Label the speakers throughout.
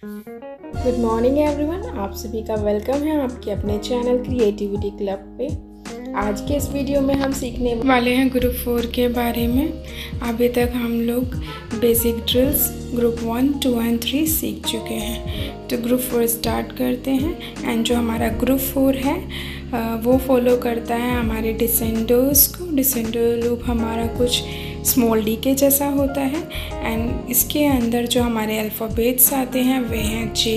Speaker 1: Good morning everyone, आप सभी का वेलकम है आपके अपने चैनल क्रिएटिविटी क्लब पे। आज के इस वीडियो में हम सीखने वाले हैं ग्रुप 4 के बारे में। अभी तक हम लोग बेसिक ड्रिल्स ग्रुप 1, 2 एंड 3 सीख चुके हैं। तो ग्रुप 4 स्टार्ट करते हैं। एंड जो हमारा ग्रुप 4 है वो फॉलो करता है हमारे डिसेंडर्स को। डिसेंडर लूप हमारा कुछ स्मॉल डी के जैसा होता है। एंड इसके अंदर जो हमारे अल्फ़ाबेट्स आते हैं वे हैं J,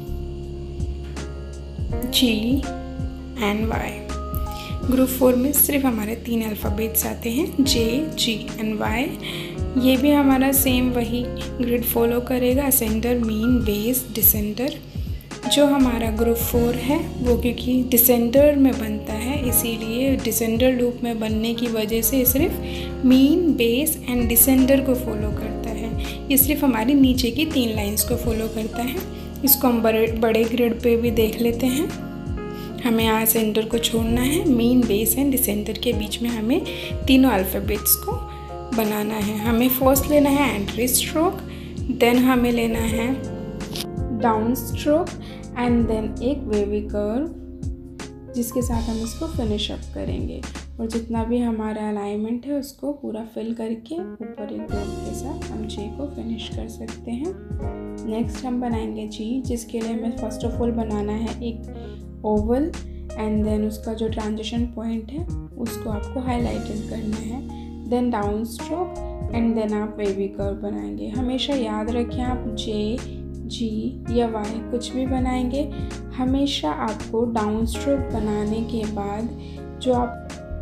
Speaker 1: G and Y। Group 4 में सिर्फ हमारे 3 अल्फ़ाबेट्स आते हैं J, G एंड Y। ये भी हमारा सेम वही ग्रिड फॉलो करेगा, असेंडर, मीन, बेस, डिसेंडर। जो हमारा ग्रुप 4 है वो क्योंकि डिसेंडर में बनता है, इसीलिए डिसेंडर लूप में बनने की वजह से सिर्फ मीन, बेस एंड डिसेंडर को फॉलो करता है। ये सिर्फ हमारी नीचे की 3 लाइंस को फॉलो करता है। इसको हम बड़े ग्रिड पे भी देख लेते हैं। हमें यहाँ सेंटर को छोड़ना है। मीन, बेस एंड डिसेंडर के बीच में हमें तीनों अल्फ़ाबेट्स को बनाना है। हमें फर्स्ट लेना है एंट्री स्ट्रोक, देन हमें लेना है डाउन स्ट्रोक एंड देन एक वेवी कर्व जिसके साथ हम इसको फिनिश अप करेंगे। और जितना भी हमारा अलाइनमेंट है उसको पूरा फिल करके ऊपर एक डॉट के साथ हम जे को फिनिश कर सकते हैं। नेक्स्ट हम बनाएंगे जी, जिसके लिए हमें फर्स्ट ऑफ ऑल बनाना है एक ओवल एंड देन उसका जो ट्रांजिशन पॉइंट है उसको आपको हाईलाइटेड करना है। Then down stroke and then आप वेवी कर्व बनाएंगे। हमेशा याद रखें, आप जे, जी या वाई कुछ भी बनाएंगे, हमेशा आपको डाउन स्ट्रोक बनाने के बाद जो आप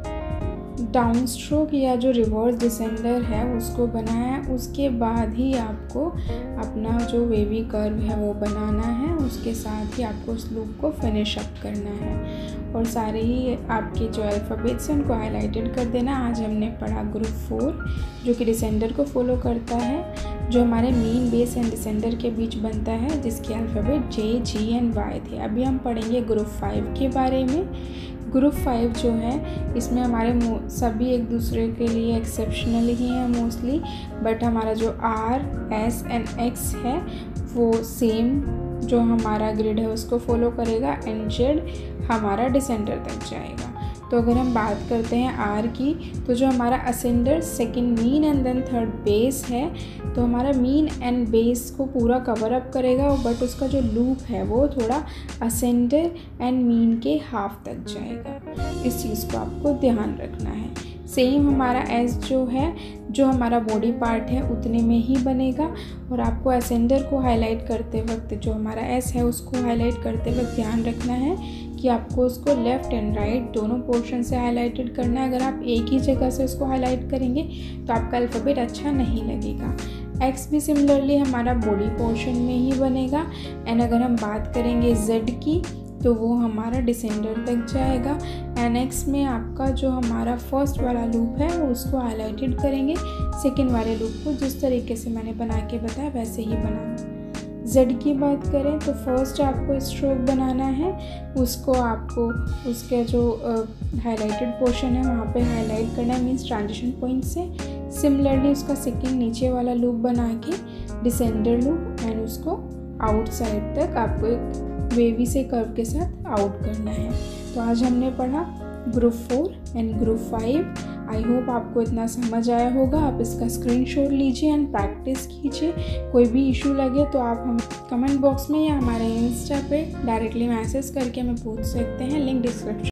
Speaker 1: डाउन स्ट्रोक या जो रिवर्स डिसेंडर है उसको बनाया है, उसके बाद ही आपको अपना जो वेवी कर्व है वो बनाना है। उसके साथ ही आपको उस लूप को फिनिश अप करना है और सारे ही आपके जो अल्फ़ाबेट्स हैं उनको हाईलाइटेड कर देना। आज हमने पढ़ा ग्रुप 4 जो कि डिसेंडर को फॉलो करता है, जो हमारे मीन, बेस एंड डिसेंडर के बीच बनता है, जिसके alphabet J, G and Y थे। अभी हम पढ़ेंगे ग्रुप 5 के बारे में। ग्रुप 5 जो है इसमें हमारे सभी एक दूसरे के लिए एक्सेप्शनल ही हैं मोस्टली, बट हमारा जो R, S एंड X है वो सेम जो हमारा ग्रिड है उसको फॉलो करेगा एंड Z हमारा डिसेंडर तक जाएगा। तो अगर हम बात करते हैं R की, तो जो हमारा ascender, second mean and then third base है, तो हमारा मीन एंड बेस को पूरा कवर अप करेगा, बट उसका जो लूप है वो थोड़ा असेंडर एंड मीन के हाफ तक जाएगा। इस चीज़ को आपको ध्यान रखना है। सेम हमारा S जो है, जो हमारा बॉडी पार्ट है उतने में ही बनेगा। और आपको असेंडर को हाईलाइट करते वक्त, जो हमारा S है उसको हाईलाइट करते वक्त ध्यान रखना है कि आपको उसको लेफ़्ट एंड राइट दोनों पोर्शन से हाईलाइटेड करना है। अगर आप एक ही जगह से उसको हाईलाइट करेंगे तो आपका अल्फ़ाबेट अच्छा नहीं लगेगा। X भी सिमिलरली हमारा बॉडी पोर्शन में ही बनेगा। एंड अगर हम बात करेंगे Z की, तो वो हमारा डिसेंडर तक जाएगा। एंड X में आपका जो हमारा फर्स्ट वाला लूप है वो उसको हाईलाइटेड करेंगे, सेकेंड वाले लूप को जिस तरीके से मैंने बना के बताया वैसे ही बनाना। Z की बात करें तो फर्स्ट आपको स्ट्रोक बनाना है, उसको आपको उसके जो हाईलाइटेड पोर्शन है वहाँ पे हाईलाइट करना है, मीन्स ट्रांजिशन पॉइंट से। सिमिलरली उसका सेकेंड नीचे वाला लूप बना के डिसेंडर लूप एंड उसको आउटसाइड तक आपको एक वेवी से कर्व के साथ आउट करना है। तो आज हमने पढ़ा group 4 and group 5। I hope आपको इतना समझ आया होगा। आप इसका स्क्रीनशॉट लीजिए एंड प्रैक्टिस कीजिए। कोई भी इशू लगे तो आप हम कमेंट बॉक्स में या हमारे इंस्टा पे डायरेक्टली मैसेज करके हमें पूछ सकते हैं। Link description